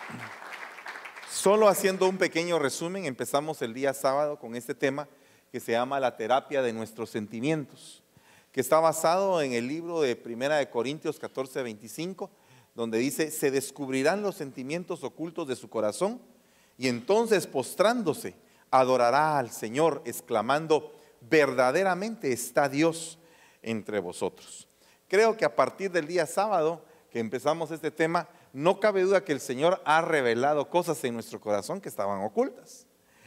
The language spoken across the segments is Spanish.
Solo haciendo un pequeño resumen, empezamos el día sábado con este tema que se llama la terapia de nuestros sentimientos, que está basado en el libro de Primera de Corintios 14:25, donde dice: se descubrirán los sentimientos ocultos de su corazón, y entonces postrándose adorará al Señor, exclamando: verdaderamente está Dios entre vosotros. Creo que a partir del día sábado que empezamos este tema, no cabe duda que el Señor ha revelado cosas en nuestro corazón que estaban ocultas.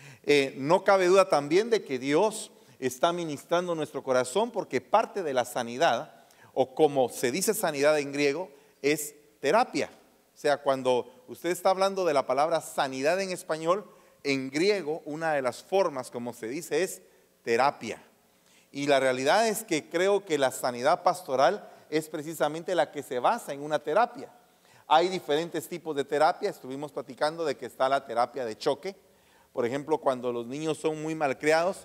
No cabe duda también de que Dios está ministrando nuestro corazón, porque parte de la sanidad, o como se dice sanidad en griego, es terapia. O sea, cuando usted está hablando de la palabra sanidad en español, en griego una de las formas como se dice es terapia. Y la realidad es que creo que la sanidad pastoral es precisamente la que se basa en una terapia. Hay diferentes tipos de terapia. Estuvimos platicando de que está la terapia de choque. Por ejemplo, cuando los niños son muy malcriados,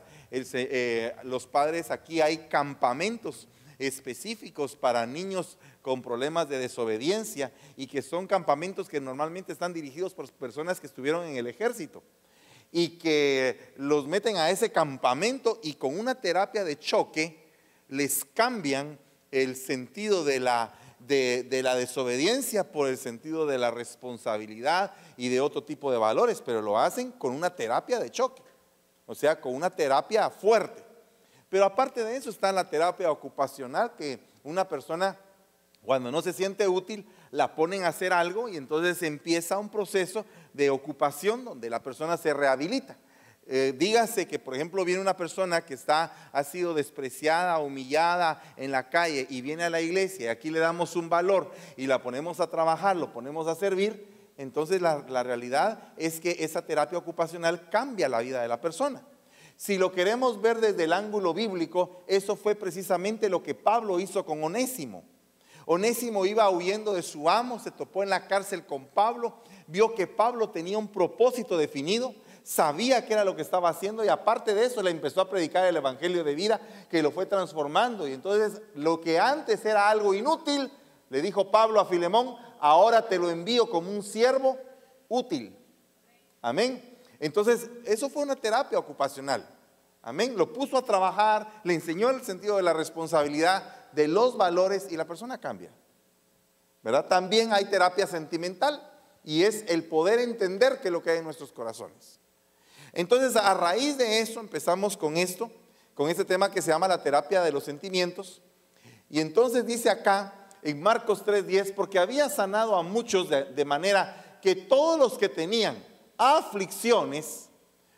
los padres, aquí hay campamentos específicos para niños con problemas de desobediencia, y que son campamentos que normalmente están dirigidos por personas que estuvieron en el ejército, y que los meten a ese campamento y con una terapia de choque les cambian el sentido de la desobediencia por el sentido de la responsabilidad y de otro tipo de valores, pero lo hacen con una terapia de choque, o sea, con una terapia fuerte. Pero aparte de eso está la terapia ocupacional, que una persona, cuando no se siente útil, la ponen a hacer algo, y entonces empieza un proceso de ocupación donde la persona se rehabilita. Dígase que, por ejemplo, viene una persona que ha sido despreciada, humillada en la calle, y viene a la iglesia, y aquí le damos un valor y la ponemos a trabajar, lo ponemos a servir. Entonces la realidad es que esa terapia ocupacional cambia la vida de la persona. Si lo queremos ver desde el ángulo bíblico, eso fue precisamente lo que Pablo hizo con Onésimo. Onésimo iba huyendo de su amo, se topó en la cárcel con Pablo, vio que Pablo tenía un propósito definido, sabía qué era lo que estaba haciendo, y aparte de eso le empezó a predicar el evangelio de vida, que lo fue transformando. Y entonces lo que antes era algo inútil, le dijo Pablo a Filemón: ahora te lo envío como un siervo útil. Amén. Entonces eso fue una terapia ocupacional. Amén. Lo puso a trabajar, le enseñó el sentido de la responsabilidad, de los valores, y la persona cambia, ¿verdad? También hay terapia sentimental, y es el poder entender qué es lo que hay en nuestros corazones. Entonces, a raíz de eso empezamos con esto, con este tema que se llama la terapia de los sentimientos. Y entonces dice acá en Marcos 3:10: porque había sanado a muchos de manera que todos los que tenían aflicciones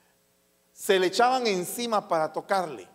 se le echaban encima para tocarle.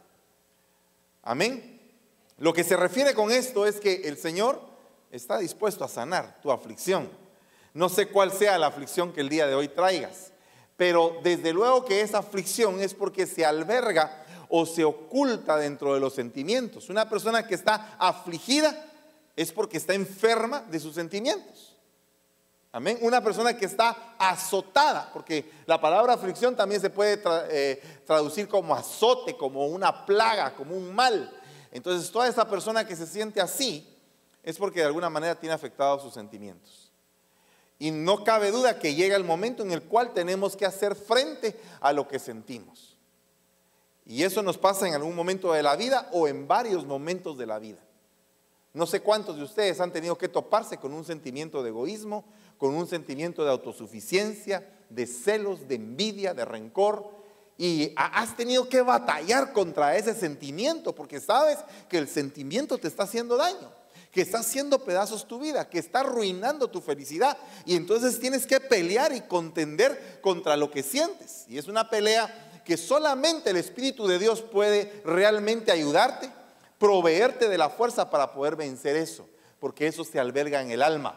Amén. Lo que se refiere con esto es que el Señor está dispuesto a sanar tu aflicción. No sé cuál sea la aflicción que el día de hoy traigas, pero desde luego que esa aflicción es porque se alberga o se oculta dentro de los sentimientos. Una persona que está afligida es porque está enferma de sus sentimientos. Amén. Una persona que está azotada, porque la palabra aflicción también se puede traducir como azote, como una plaga, como un mal. Entonces, toda esa persona que se siente así es porque de alguna manera tiene afectados sus sentimientos. Y no cabe duda que llega el momento en el cual tenemos que hacer frente a lo que sentimos. Y eso nos pasa en algún momento de la vida o en varios momentos de la vida. No sé cuántos de ustedes han tenido que toparse con un sentimiento de egoísmo, con un sentimiento de autosuficiencia, de celos, de envidia, de rencor. Y has tenido que batallar contra ese sentimiento, porque sabes que el sentimiento te está haciendo daño, que está haciendo pedazos tu vida, que está arruinando tu felicidad. Y entonces tienes que pelear y contender contra lo que sientes. Y es una pelea que solamente el Espíritu de Dios puede realmente ayudarte, proveerte de la fuerza para poder vencer eso, porque eso se alberga en el alma.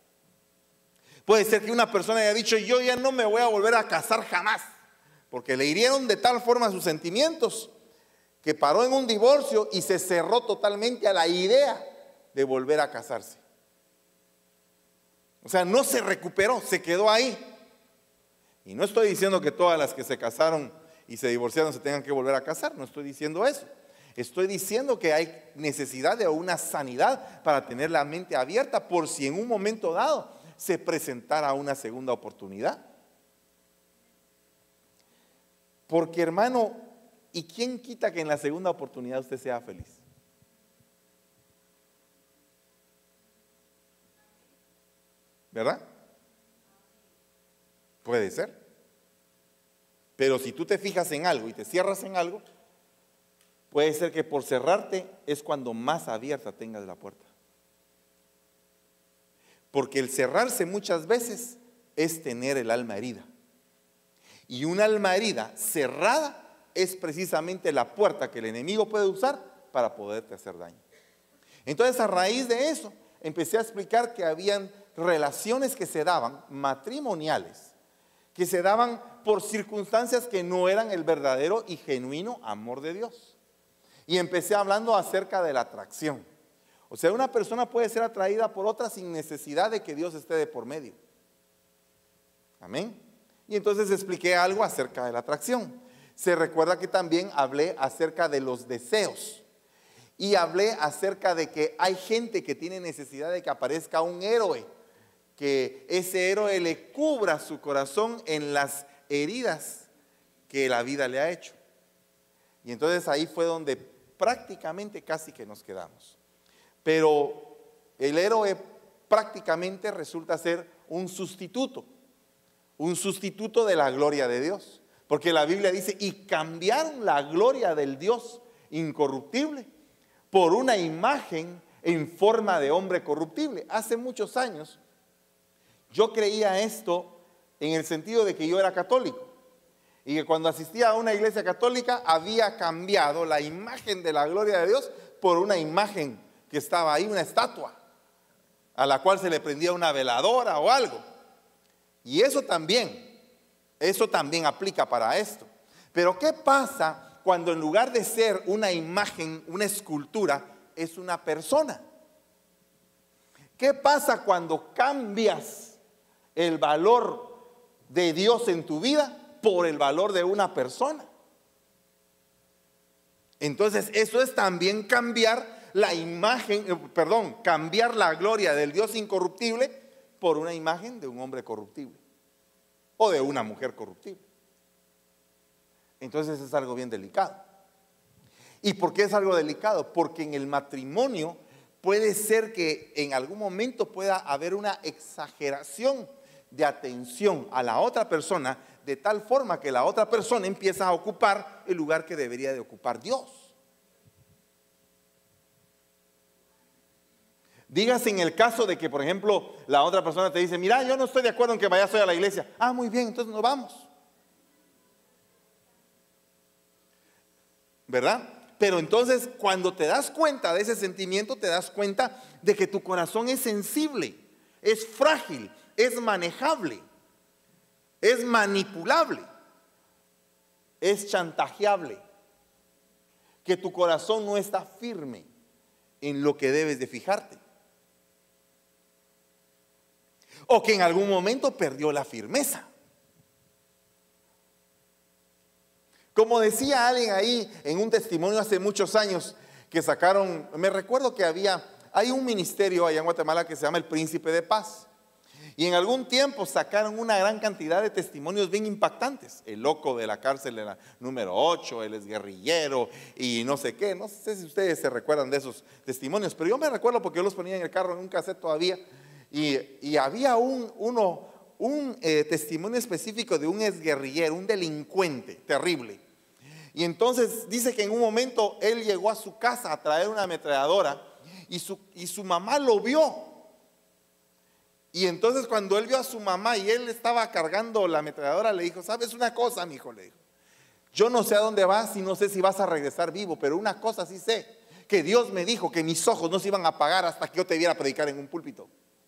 Puede ser que una persona haya dicho: yo ya no me voy a volver a casar jamás, porque le hirieron de tal forma sus sentimientos que paró en un divorcio y se cerró totalmente a la idea de volver a casarse. O sea, no se recuperó, se quedó ahí. Y no estoy diciendo que todas las que se casaron y se divorciaron se tengan que volver a casar, no estoy diciendo eso. Estoy diciendo que hay necesidad de una sanidad para tener la mente abierta, por si en un momento dado se presentara una segunda oportunidad. Porque, hermano, ¿y quién quita que en la segunda oportunidad usted sea feliz? ¿Verdad? Puede ser. Pero si tú te fijas en algo y te cierras en algo, puede ser que por cerrarte es cuando más abierta tengas la puerta. Porque el cerrarse muchas veces es tener el alma herida. Y una alma herida cerrada es precisamente la puerta que el enemigo puede usar para poderte hacer daño. Entonces, a raíz de eso, empecé a explicar que habían relaciones que se daban, matrimoniales, que se daban por circunstancias que no eran el verdadero y genuino amor de Dios. Y empecé hablando acerca de la atracción. O sea, una persona puede ser atraída por otra sin necesidad de que Dios esté de por medio. Amén. Y entonces expliqué algo acerca de la atracción. Se recuerda que también hablé acerca de los deseos. Y hablé acerca de que hay gente que tiene necesidad de que aparezca un héroe, que ese héroe le cubra su corazón en las heridas que la vida le ha hecho. Y entonces ahí fue donde prácticamente casi que nos quedamos. Pero el héroe prácticamente resulta ser un sustituto de la gloria de Dios. Porque la Biblia dice, y cambiaron la gloria del Dios incorruptible por una imagen en forma de hombre corruptible. Hace muchos años yo creía esto en el sentido de que yo era católico y que cuando asistía a una iglesia católica había cambiado la imagen de la gloria de Dios por una imagen que estaba ahí, una estatua a la cual se le prendía una veladora o algo. Y eso también aplica para esto. Pero ¿qué pasa cuando en lugar de ser una imagen, una escultura, es una persona? ¿Qué pasa cuando cambias el valor de Dios en tu vida por el valor de una persona? Entonces eso es también cambiar la imagen, cambiar la gloria del Dios incorruptible por una imagen de un hombre corruptible o de una mujer corruptible. Entonces es algo bien delicado. ¿Y por qué es algo delicado? Porque en el matrimonio puede ser que en algún momento pueda haber una exageración de atención a la otra persona, de tal forma que la otra persona empieza a ocupar el lugar que debería de ocupar Dios. Dígase en el caso de que, por ejemplo, la otra persona te dice, mira, yo no estoy de acuerdo en que vayas hoy a la iglesia. Ah, muy bien, entonces nos vamos. ¿Verdad? Pero entonces cuando te das cuenta de ese sentimiento, te das cuenta de que tu corazón es sensible, es frágil, es manejable, es manipulable, es chantajeable, que tu corazón no está firme en lo que debes de fijarte, o que en algún momento perdió la firmeza. Como decía alguien ahí en un testimonio hace muchos años que sacaron, me recuerdo que hay un ministerio allá en Guatemala que se llama el Príncipe de Paz. Y en algún tiempo sacaron una gran cantidad de testimonios bien impactantes. El loco de la cárcel de la número 8, el exguerrillero y no sé qué. No sé si ustedes se recuerdan de esos testimonios, pero yo me recuerdo porque yo los ponía en el carro en un cassette todavía. Y había un testimonio específico de un exguerrillero, un delincuente terrible. Y entonces dice que en un momento él llegó a su casa a traer una ametralladora y su mamá lo vio. Y entonces cuando él vio a su mamá y él estaba cargando la ametralladora, le dijo, ¿sabes una cosa, mijo? Le dijo, yo no sé a dónde vas y no sé si vas a regresar vivo, pero una cosa sí sé, que Dios me dijo que mis ojos no se iban a apagar hasta que yo te viera predicar en un púlpito.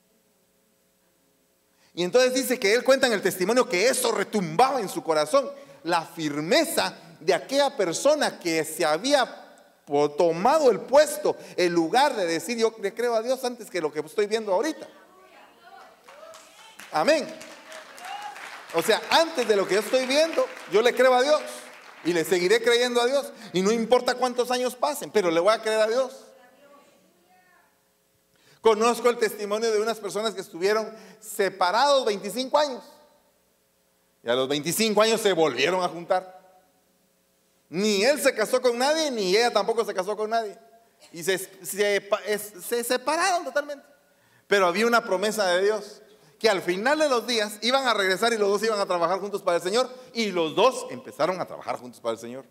Y entonces dice que él cuenta en el testimonio que eso retumbaba en su corazón, la firmeza de aquella persona que se había tomado el puesto, el lugar de decir, yo le creo a Dios antes que lo que estoy viendo ahorita. Amén. O sea, antes de lo que yo estoy viendo, yo le creo a Dios y le seguiré creyendo a Dios. Y no importa cuántos años pasen, pero le voy a creer a Dios. Conozco el testimonio de unas personas que estuvieron separados 25 años. Y a los 25 años se volvieron a juntar. Ni él se casó con nadie, ni ella tampoco se casó con nadie. Y se separaron totalmente. Pero había una promesa de Dios, que al final de los días iban a regresar y los dos iban a trabajar juntos para el Señor. Y los dos empezaron a trabajar juntos para el Señor.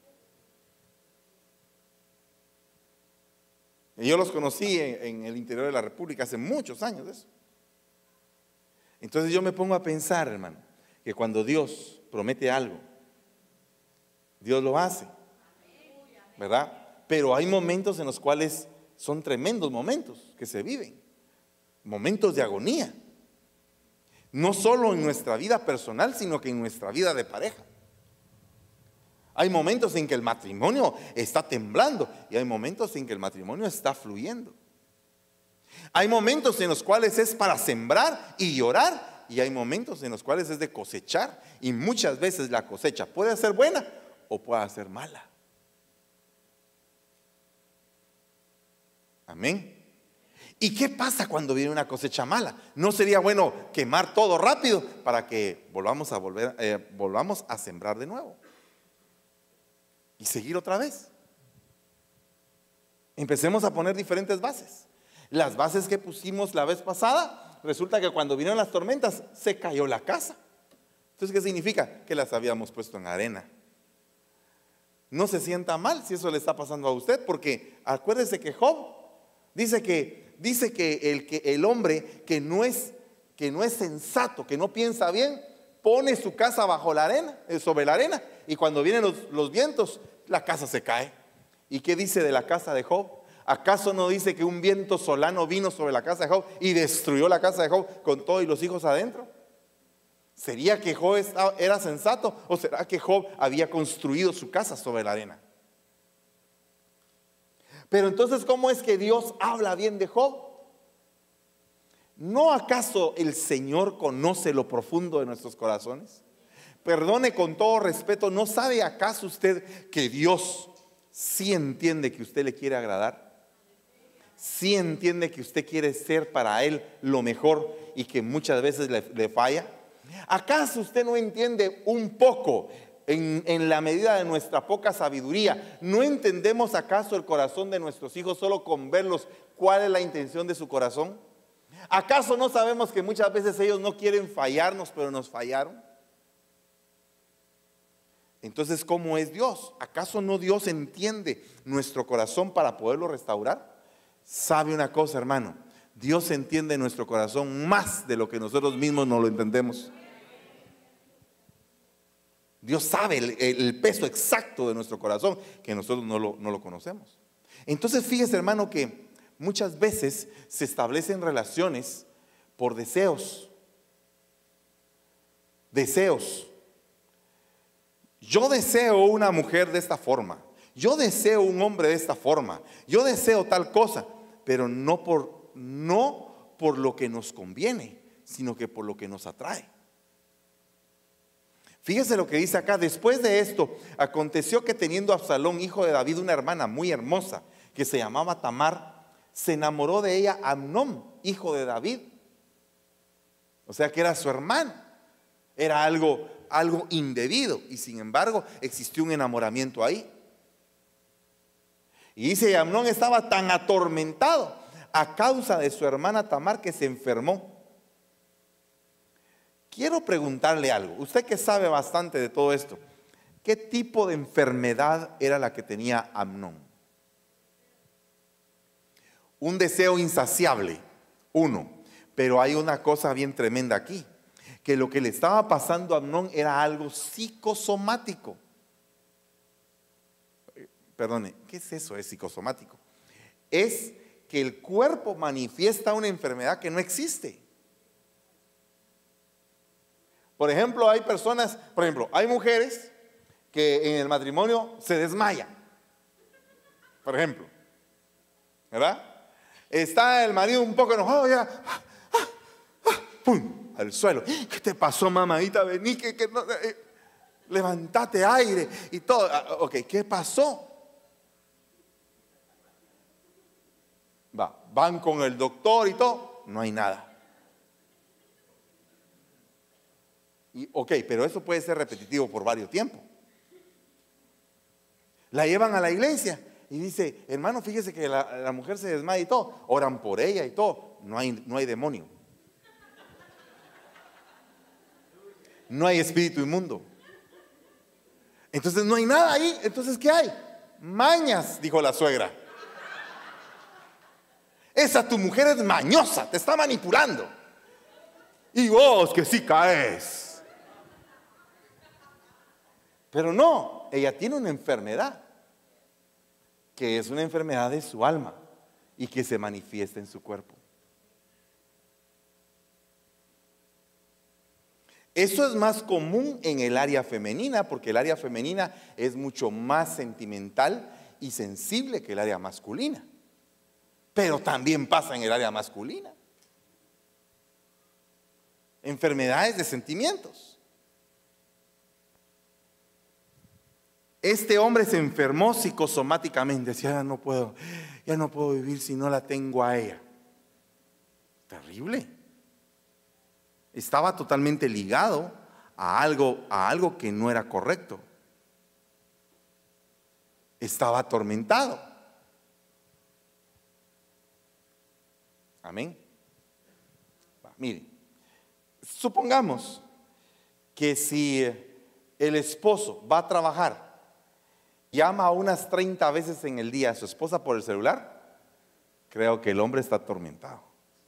Y yo los conocí en el interior de la República hace muchos años de eso. Entonces yo me pongo a pensar, hermano, que cuando Dios promete algo, Dios lo hace, ¿verdad? Pero hay momentos en los cuales son tremendos momentos que se viven, momentos de agonía, no solo en nuestra vida personal, sino que en nuestra vida de pareja. Hay momentos en que el matrimonio está temblando y hay momentos en que el matrimonio está fluyendo. Hay momentos en los cuales es para sembrar y llorar, y hay momentos en los cuales es de cosechar, y muchas veces la cosecha puede ser buena o puede ser mala. Amén. ¿Y qué pasa cuando viene una cosecha mala? ¿No sería bueno quemar todo rápido para que volvamos a sembrar de nuevo? Y seguir otra vez. Empecemos a poner diferentes bases. Las bases que pusimos la vez pasada, resulta que cuando vinieron las tormentas se cayó la casa. Entonces, ¿qué significa? Que las habíamos puesto en arena. No se sienta mal si eso le está pasando a usted, porque acuérdese que Job dice que el hombre que no es sensato, que no piensa bien, pone su casa bajo la arena, sobre la arena, y cuando vienen los vientos, la casa se cae. ¿Y qué dice de la casa de Job? ¿Acaso no dice que un viento solano vino sobre la casa de Job y destruyó la casa de Job con todo y los hijos adentro? ¿Sería que Job era sensato o será que Job había construido su casa sobre la arena? Pero entonces, ¿cómo es que Dios habla bien de Job? ¿No acaso el Señor conoce lo profundo de nuestros corazones? Perdone con todo respeto, ¿no sabe acaso usted que Dios sí entiende que usted le quiere agradar? Sí entiende que usted quiere ser para Él lo mejor y que muchas veces le falla. ¿Acaso usted no entiende un poco, en la medida de nuestra poca sabiduría, no entendemos acaso el corazón de nuestros hijos solo con verlos cuál es la intención de su corazón? ¿Acaso no sabemos que muchas veces ellos no quieren fallarnos, pero nos fallaron? Entonces, ¿cómo es Dios? ¿Acaso no Dios entiende nuestro corazón para poderlo restaurar? ¿Sabe una cosa, hermano? Dios entiende nuestro corazón más de lo que nosotros mismos no lo entendemos. Dios sabe el peso exacto de nuestro corazón, que nosotros no lo conocemos. Entonces, fíjese, hermano, que muchas veces se establecen relaciones por deseos. Deseos. Yo deseo una mujer de esta forma. Yo deseo un hombre de esta forma. Yo deseo tal cosa, pero no por lo que nos conviene, sino que por lo que nos atrae. Fíjese lo que dice acá. Después de esto, aconteció que teniendo Absalón, hijo de David, una hermana muy hermosa que se llamaba Tamar, se enamoró de ella Amnón, hijo de David. O sea que era su hermano. Era algo indebido, y sin embargo existió un enamoramiento ahí. Y dice, Amnón estaba tan atormentado a causa de su hermana Tamar que se enfermó. Quiero preguntarle algo, usted que sabe bastante de todo esto, ¿qué tipo de enfermedad era la que tenía Amnón? Un deseo insaciable, uno, pero hay una cosa bien tremenda aquí, que lo que le estaba pasando a Amnón era algo psicosomático. Perdone, ¿qué es eso? Es psicosomático. Es que el cuerpo manifiesta una enfermedad que no existe. Por ejemplo, hay mujeres que en el matrimonio se desmayan. Por ejemplo, ¿verdad? Está el marido un poco enojado, ya, ¡pum!, al suelo. ¿Qué te pasó, mamadita? Vení, que no, levantate aire y todo. Ok, ¿qué pasó? van con el doctor y todo, no hay nada. Y, ok, pero eso puede ser repetitivo por varios tiempos. La llevan a la iglesia y dice, hermano, fíjese que la mujer se desmaya y todo. Oran por ella y todo. No hay demonio. No hay espíritu inmundo. Entonces no hay nada ahí. Entonces, ¿qué hay? Mañas, dijo la suegra. Esa tu mujer es mañosa, te está manipulando. Y vos que sí caes. Pero no, ella tiene una enfermedad, que es una enfermedad de su alma y que se manifiesta en su cuerpo. Eso es más común en el área femenina, porque el área femenina es mucho más sentimental y sensible que el área masculina. Pero también pasa en el área masculina. Enfermedades de sentimientos. Este hombre se enfermó psicosomáticamente. Decía, ya no puedo vivir si no la tengo a ella. Terrible. Estaba totalmente ligado a algo que no era correcto. Estaba atormentado. Amén. Miren, supongamos que si el esposo va a trabajar, llama unas 30 veces en el día a su esposa por el celular, creo que el hombre está atormentado.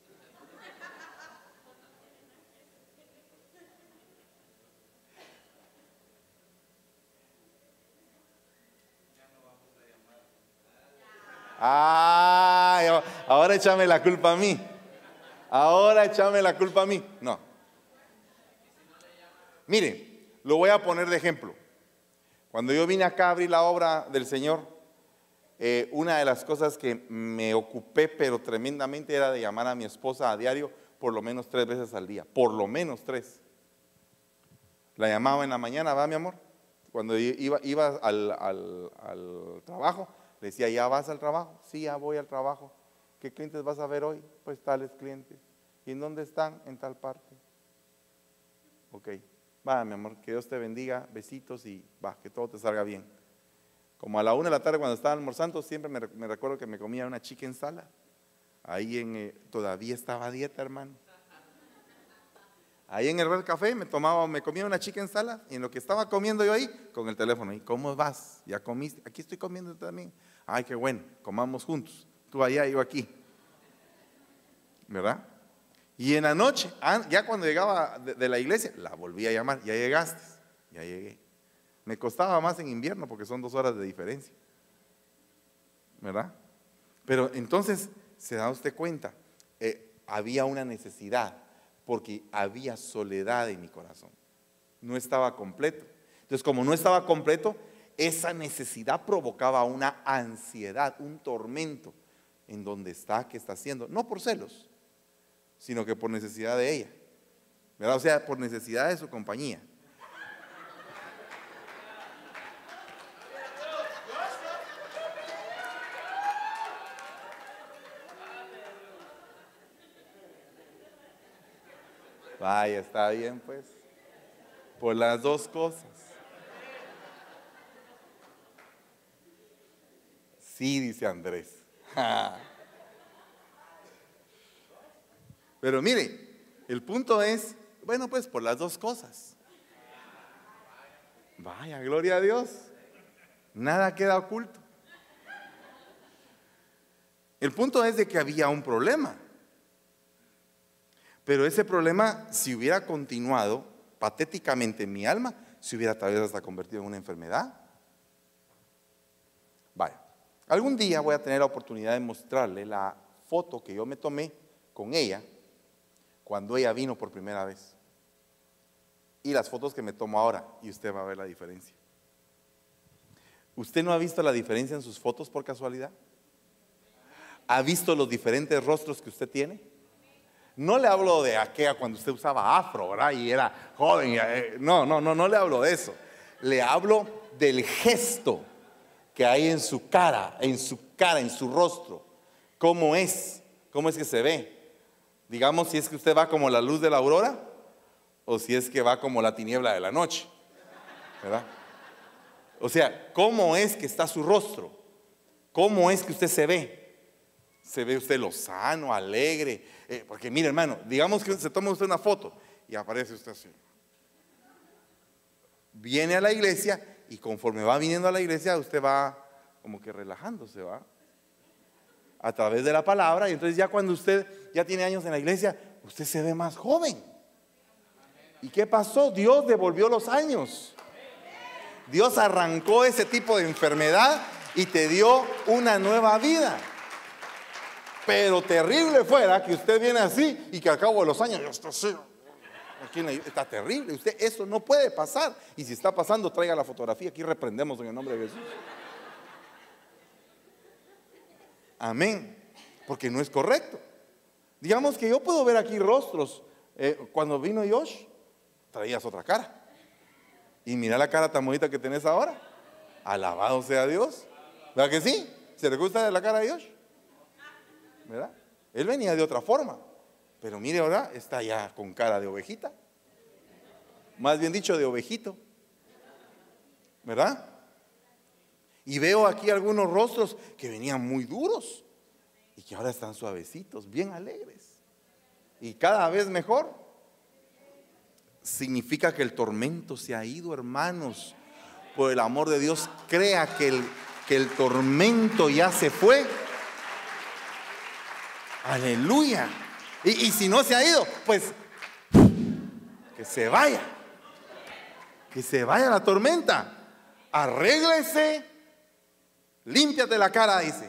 Ay, ahora échame la culpa a mí. Ahora échame la culpa a mí. No. Mire, lo voy a poner de ejemplo. Cuando yo vine acá a abrir la obra del Señor, una de las cosas que me ocupé, pero tremendamente, era de llamar a mi esposa a diario por lo menos 3 veces al día. Por lo menos 3. La llamaba en la mañana, ¿va, mi amor? Cuando iba al trabajo, le decía, ¿ya vas al trabajo? Sí, ya voy al trabajo. ¿Qué clientes vas a ver hoy? Pues tales clientes. ¿Y en dónde están? En tal parte. Ok, va, mi amor, que Dios te bendiga, besitos y va, que todo te salga bien. Como a la 1 de la tarde cuando estaba almorzando, siempre me recuerdo que me comía una chicken salad. Ahí todavía estaba a dieta, hermano. Ahí en el Red Café me comía una chicken salad, y en lo que estaba comiendo yo ahí, con el teléfono, ¿y cómo vas? ¿Ya comiste? Aquí estoy comiendo también. Ay, qué bueno, comamos juntos. Tú allá, yo aquí. ¿Verdad? Y en la noche, ya cuando llegaba de la iglesia, la volví a llamar. ¿Ya llegaste? Ya llegué. Me costaba más en invierno porque son 2 horas de diferencia. ¿Verdad? Pero entonces, ¿se da usted cuenta? Había una necesidad, porque había soledad en mi corazón. No estaba completo. Entonces, como no estaba completo, esa necesidad provocaba una ansiedad, un tormento en donde está, qué está haciendo. No por celos, sino que por necesidad de ella, ¿verdad? O sea, por necesidad de su compañía. Vaya, está bien pues. Por las 2 cosas. Sí, dice Andrés. Pero mire, el punto es, bueno, pues por las 2 cosas. Vaya, gloria a Dios. Nada queda oculto. El punto es de que había un problema. Pero ese problema, si hubiera continuado patéticamente en mi alma, se hubiera tal vez hasta convertido en una enfermedad. Vaya, algún día voy a tener la oportunidad de mostrarle la foto que yo me tomé con ella cuando ella vino por primera vez. Y las fotos que me tomo ahora, y usted va a ver la diferencia. ¿Usted no ha visto la diferencia en sus fotos por casualidad? ¿Ha visto los diferentes rostros que usted tiene? No le hablo de aquella cuando usted usaba afro, ¿verdad? Y era joven. No le hablo de eso. Le hablo del gesto que hay en su cara, en su rostro. ¿Cómo es? ¿Cómo es que se ve? Digamos, si es que usted va como la luz de la aurora o si es que va como la tiniebla de la noche, ¿verdad? O sea, ¿cómo es que está su rostro? ¿Cómo es que usted se ve? ¿Se ve usted lozano, alegre? Porque mire, hermano, digamos que se toma usted una foto y aparece usted así. Viene a la iglesia y conforme va viniendo a la iglesia usted va como que relajándose, ¿va? A través de la palabra, y entonces ya cuando usted ya tiene años en la iglesia, usted se ve más joven. ¿Y qué pasó? Dios devolvió los años. Dios arrancó ese tipo de enfermedad y te dio una nueva vida. Pero terrible fuera que usted viene así y que al cabo de los años ya está así. Está terrible. Usted, eso no puede pasar. Y si está pasando, traiga la fotografía. Aquí reprendemos en el nombre de Jesús. Amén. Porque no es correcto. Digamos que yo puedo ver aquí rostros. Cuando vino Josh, traías otra cara. Y mira la cara tan bonita que tenés ahora. Alabado sea Dios. ¿Verdad que sí? ¿Se le gusta la cara de Josh? ¿Verdad? Él venía de otra forma. Pero mire ahora, está ya con cara de ovejita. Más bien dicho, de ovejito. ¿Verdad? Y veo aquí algunos rostros que venían muy duros y que ahora están suavecitos, bien alegres. Y cada vez mejor. Significa que el tormento se ha ido, hermanos. Por el amor de Dios, crea que el tormento ya se fue. Aleluya. Y si no se ha ido, pues que se vaya. Que se vaya la tormenta. Arréglese. Límpiate la cara, dice.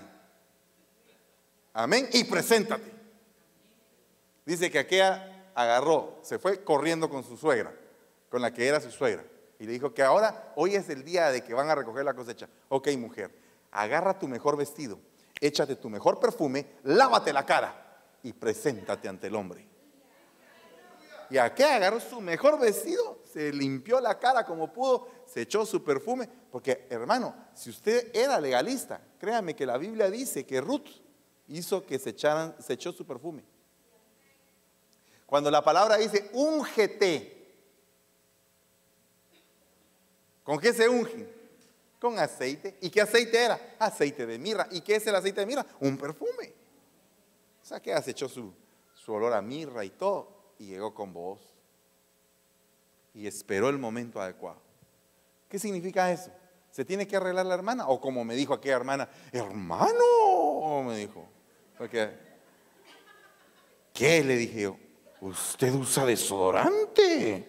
Amén. Y preséntate. Dice que aquella agarró, se fue corriendo con su suegra, con la que era su suegra. Y le dijo que ahora, hoy es el día de que van a recoger la cosecha. Ok, mujer, agarra tu mejor vestido, échate tu mejor perfume, lávate la cara y preséntate ante el hombre. Y aquella agarró su mejor vestido, se limpió la cara como pudo, se echó su perfume. Porque, hermano, si usted era legalista, créame que la Biblia dice que Ruth hizo que se echó su perfume. Cuando la palabra dice úngete, ¿con qué se ungen? Con aceite. ¿Y qué aceite era? Aceite de mirra. ¿Y qué es el aceite de mirra? Un perfume. O sea que se echó su olor a mirra y todo, y llegó con voz y esperó el momento adecuado. ¿Qué significa eso? ¿Se tiene que arreglar la hermana? O como me dijo aquella hermana, hermano, me dijo. Porque, ¿qué? Le dije yo. ¿Usted usa desodorante?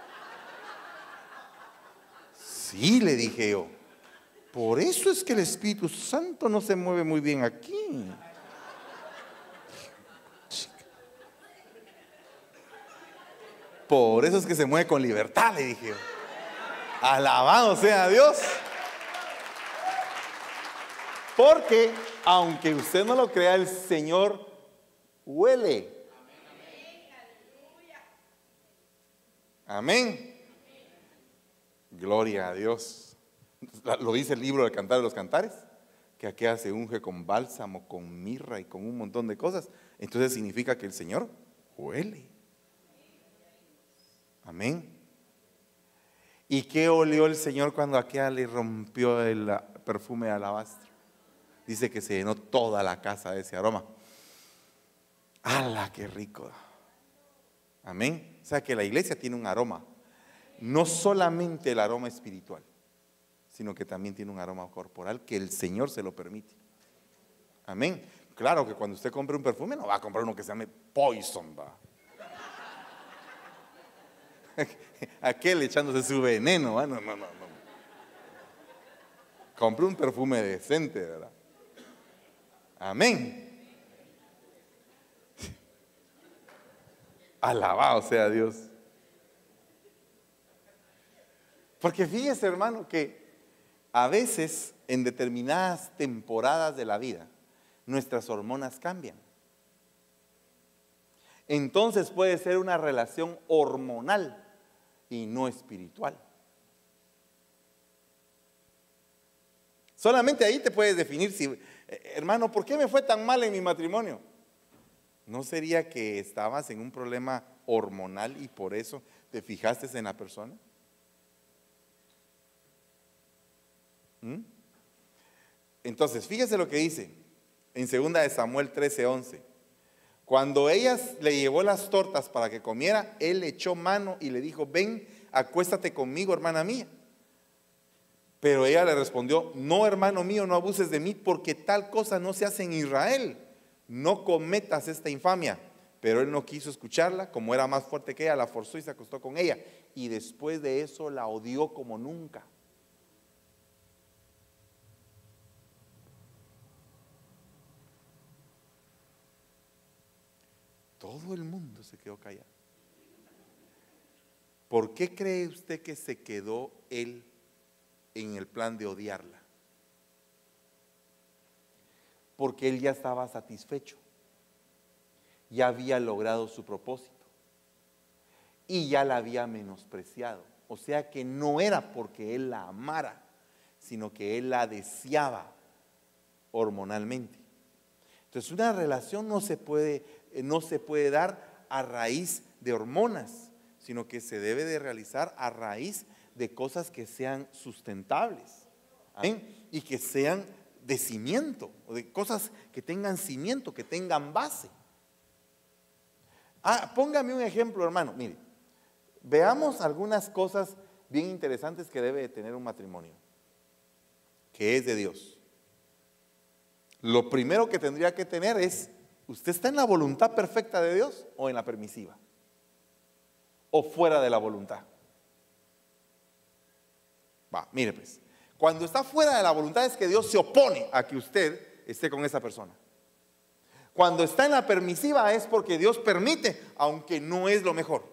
Sí, le dije yo. Por eso es que el Espíritu Santo no se mueve muy bien aquí. Por eso es que se mueve con libertad, le dije yo. Alabado sea Dios. Porque, aunque usted no lo crea, el Señor huele. Amén. Gloria a Dios. Lo dice el libro del Cantar de los Cantares, que aquella se unge con bálsamo, con mirra y con un montón de cosas. Entonces significa que el Señor huele. Amén. ¿Y qué olió el Señor cuando aquella le rompió el perfume de alabastro? Dice que se llenó toda la casa de ese aroma. ¡Hala, qué rico! Amén. O sea que la iglesia tiene un aroma. No solamente el aroma espiritual, sino que también tiene un aroma corporal que el Señor se lo permite. Amén. Claro que cuando usted compre un perfume, no va a comprar uno que se llame Poison, va. Aquel echándose su veneno, ¿va? No. Compre un perfume decente, ¿verdad? Amén. Alabado sea Dios. Porque fíjese, hermano, que a veces en determinadas temporadas de la vida nuestras hormonas cambian. Entonces puede ser una relación hormonal y no espiritual. Solamente ahí te puedes definir si, hermano, ¿por qué me fue tan mal en mi matrimonio? ¿No sería que estabas en un problema hormonal y por eso te fijaste en la persona? Entonces, fíjese lo que dice en 2 de Samuel 13:11. Cuando ella le llevó las tortas para que comiera, él le echó mano y le dijo: ven, acuéstate conmigo, hermana mía. Pero ella le respondió: no, hermano mío, no abuses de mí, porque tal cosa no se hace en Israel. No cometas esta infamia. Pero él no quiso escucharla. Como era más fuerte que ella, la forzó y se acostó con ella. Y después de eso la odió como nunca. Todo el mundo se quedó callado. ¿Por qué cree usted que se quedó él en el plan de odiarla? Porque él ya estaba satisfecho, ya había logrado su propósito y ya la había menospreciado. O sea que no era porque él la amara, sino que él la deseaba hormonalmente. Entonces una relación no se puede dar a raíz de hormonas, sino que se debe de realizar a raíz de cosas que sean sustentables. ¿Amén? Y que sean de cimiento, o de cosas que tengan cimiento, que tengan base. Póngame un ejemplo, hermano. Mire, veamos algunas cosas bien interesantes que debe de tener un matrimonio, que es de Dios. Lo primero que tendría que tener es: ¿usted está en la voluntad perfecta de Dios o en la permisiva? ¿O fuera de la voluntad? Mire pues, cuando está fuera de la voluntad es que Dios se opone a que usted esté con esa persona. Cuando está en la permisiva es porque Dios permite, aunque no es lo mejor.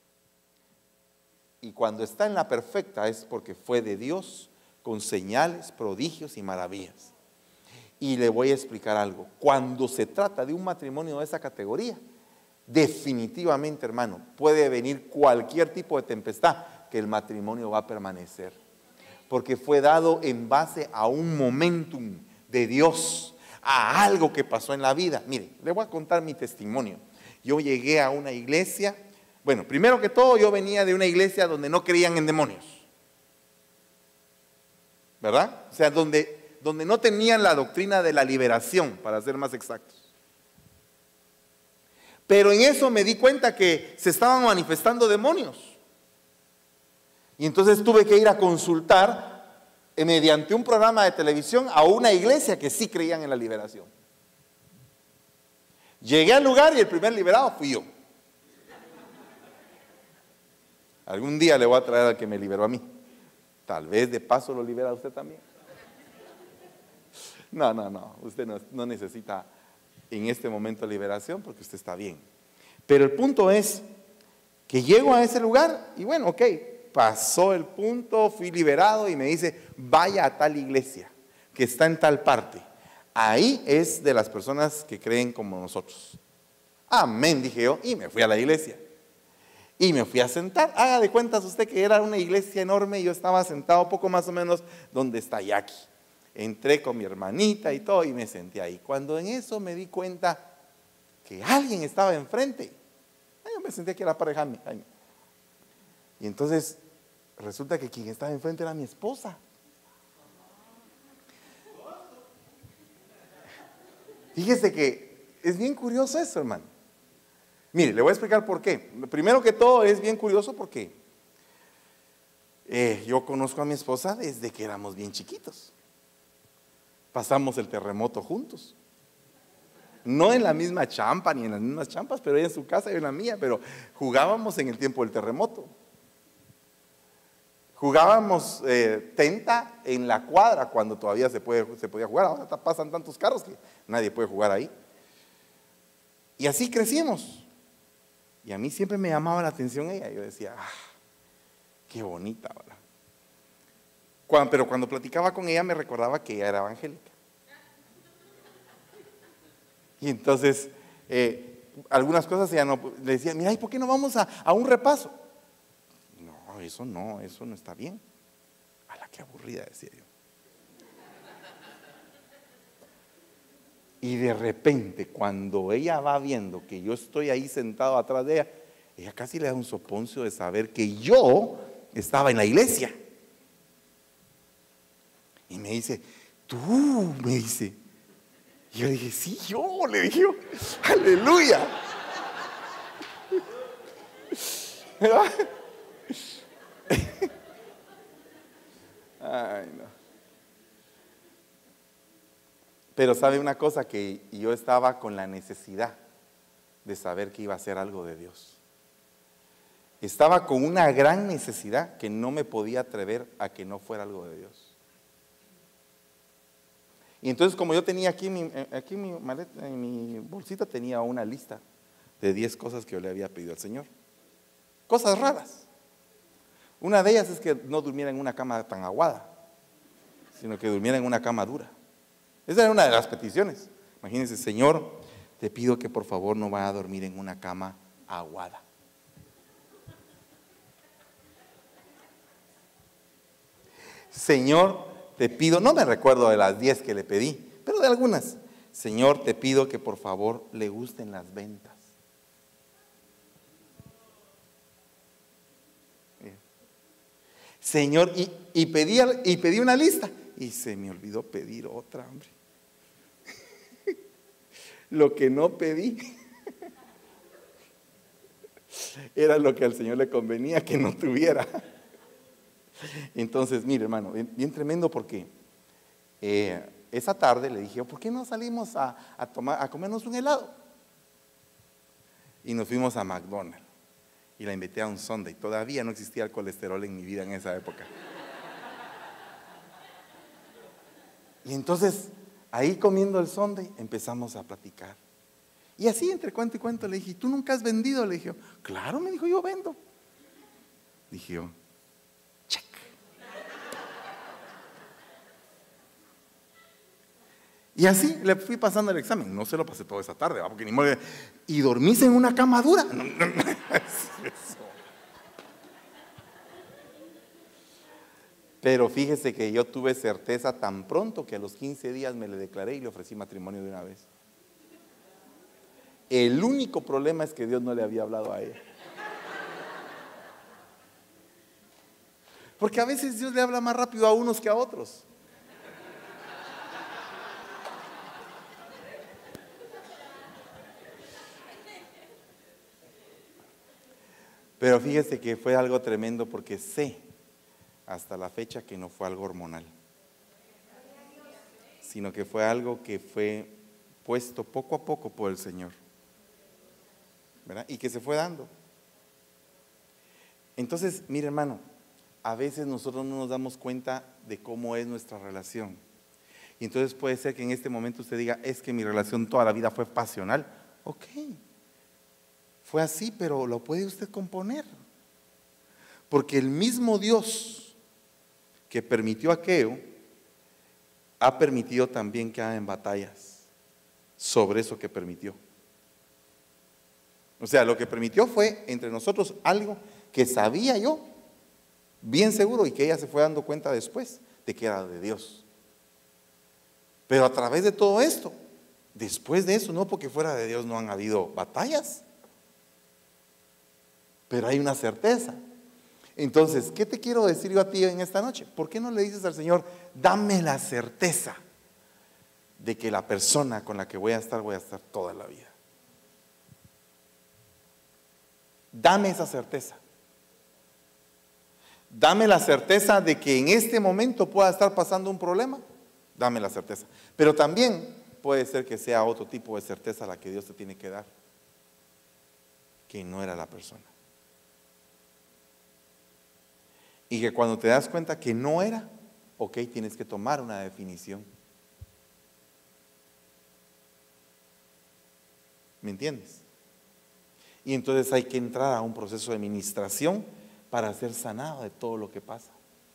Y cuando está en la perfecta es porque fue de Dios, con señales, prodigios y maravillas. Y le voy a explicar algo. Cuando se trata de un matrimonio de esa categoría, definitivamente, hermano, puede venir cualquier tipo de tempestad, que el matrimonio va a permanecer. Porque fue dado en base a un momentum de Dios, a algo que pasó en la vida. Mire, le voy a contar mi testimonio. Yo llegué a una iglesia. Bueno, primero que todo, yo venía de una iglesia donde no creían en demonios, ¿verdad? O sea, donde no tenían la doctrina de la liberación, para ser más exactos. Pero en eso me di cuenta que se estaban manifestando demonios. Y entonces tuve que ir a consultar mediante un programa de televisión a una iglesia que sí creían en la liberación. Llegué al lugar y el primer liberado fui yo. Algún día le voy a traer al que me liberó a mí. Tal vez de paso lo libera a usted también. No, usted no necesita en este momento liberación porque usted está bien. Pero el punto es que llego a ese lugar y bueno, ok, pasó el punto, fui liberado y me dice: vaya a tal iglesia que está en tal parte. Ahí es de las personas que creen como nosotros. Amén, dije yo, y me fui a la iglesia. Y me fui a sentar. Haga de cuentas usted que era una iglesia enorme y yo estaba sentado poco más o menos donde está Jackie. Entré con mi hermanita y todo y me senté ahí. Cuando en eso me di cuenta que alguien estaba enfrente. Yo me senté aquí a la pareja. Y entonces resulta que quien estaba enfrente era mi esposa. Fíjese que es bien curioso eso, hermano. Mire, le voy a explicar por qué. Primero que todo es bien curioso porque yo conozco a mi esposa desde que éramos bien chiquitos. Pasamos el terremoto juntos. No en la misma champa ni en las mismas champas, pero ella en su casa y yo en la mía, pero jugábamos en el tiempo del terremoto. Jugábamos tenta en la cuadra cuando todavía se podía jugar. Ahora pasan tantos carros que nadie puede jugar ahí. Y así crecimos. Y a mí siempre me llamaba la atención ella. Yo decía: qué bonita, ¿verdad? Pero cuando platicaba con ella me recordaba que ella era evangélica. Y entonces algunas cosas ella no, le decía: mira, ¿y por qué no vamos a un repaso? No, eso no está bien. ¡Hala, qué aburrida!, decía yo. Y de repente, cuando ella va viendo que yo estoy ahí sentado atrás de ella, ella casi le da un soponcio de saber que yo estaba en la iglesia. Y me dice, tú, me dice. Y yo dije, sí, yo, le dije, aleluya. ¿Verdad? Ay, no. Pero sabe una cosa, que yo estaba con la necesidad de saber que iba a hacer algo de Dios. Estaba con una gran necesidad que no me podía atrever a que no fuera algo de Dios. Y entonces, como yo tenía aquí en mi maleta, en mi bolsita tenía una lista de 10 cosas que yo le había pedido al Señor. Cosas raras. Una de ellas es que no durmiera en una cama tan aguada, sino que durmiera en una cama dura. Esa era una de las peticiones. Imagínense, Señor, te pido que por favor no vaya a dormir en una cama aguada. Señor, te pido, no me recuerdo de las 10 que le pedí, pero de algunas. Señor, te pido que por favor le gusten las ventas. Señor, y pedí una lista y se me olvidó pedir otra, hombre. Lo que no pedí era lo que al Señor le convenía que no tuviera. Entonces, mire, hermano, bien tremendo, porque esa tarde le dije, ¿por qué no salimos a comernos un helado? Y nos fuimos a McDonald's. Y la invité a un sundae. Todavía no existía el colesterol en mi vida en esa época. Y entonces, ahí comiendo el sundae, empezamos a platicar. Y así, entre cuento y cuento, le dije, ¿tú nunca has vendido? Le dije, claro, me dijo, yo vendo. Dije yo, check. Y así le fui pasando el examen. No se lo pasé toda esa tarde, porque ni modo. ¿Y dormís en una cama dura? No, eso. Pero fíjese que yo tuve certeza tan pronto que a los 15 días me le declaré y le ofrecí matrimonio de una vez. El único problema es que Dios no le había hablado a ella. Porque a veces Dios le habla más rápido a unos que a otros. Pero fíjese que fue algo tremendo, porque sé hasta la fecha que no fue algo hormonal, sino que fue algo que fue puesto poco a poco por el Señor, ¿verdad? Y que se fue dando. Entonces, mire, hermano, a veces nosotros no nos damos cuenta de cómo es nuestra relación. Y entonces puede ser que en este momento usted diga, es que mi relación toda la vida fue pasional. Ok, fue así, pero lo puede usted componer. Porque el mismo Dios que permitió aquello, ha permitido también que hagan batallas sobre eso que permitió. O sea, lo que permitió fue entre nosotros algo que sabía yo, bien seguro, y que ella se fue dando cuenta después de que era de Dios. Pero a través de todo esto, después de eso, no porque fuera de Dios no han habido batallas, pero hay una certeza. Entonces, ¿qué te quiero decir yo a ti en esta noche? ¿Por qué no le dices al Señor, dame la certeza de que la persona con la que voy a estar toda la vida? Dame esa certeza. Dame la certeza de que en este momento pueda estar pasando un problema. Dame la certeza. Pero también puede ser que sea otro tipo de certeza la que Dios te tiene que dar, que no era la persona. Y que cuando te das cuenta que no era, ok, tienes que tomar una definición. ¿Me entiendes? Y entonces hay que entrar a un proceso de ministración para ser sanado de todo lo que pasa.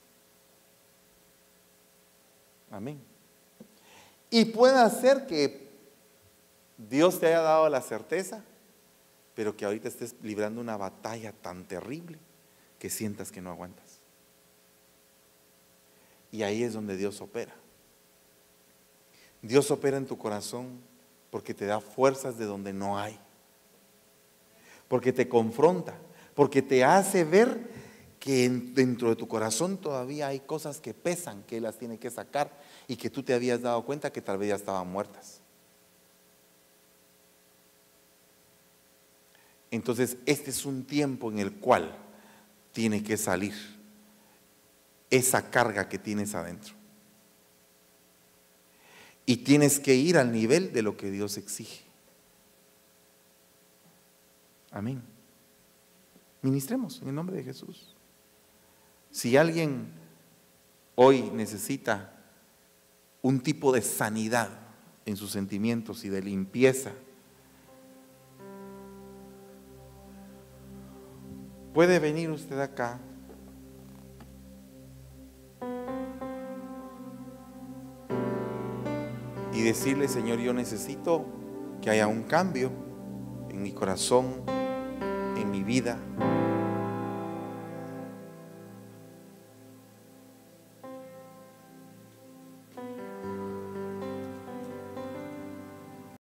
Amén. Y puede ser que Dios te haya dado la certeza, pero que ahorita estés librando una batalla tan terrible que sientas que no aguantas. Y ahí es donde Dios opera. Dios opera en tu corazón porque te da fuerzas de donde no hay, porque te confronta, porque te hace ver que dentro de tu corazón todavía hay cosas que pesan, que Él las tiene que sacar y que tú te habías dado cuenta que tal vez ya estaban muertas. Entonces este es un tiempo en el cual tiene que salir esa carga que tienes adentro. Y tienes que ir al nivel de lo que Dios exige. Amén. Ministremos en el nombre de Jesús. Si alguien hoy necesita un tipo de sanidad en sus sentimientos y de limpieza, puede venir usted acá y decirle: Señor, yo necesito que haya un cambio en mi corazón, en mi vida.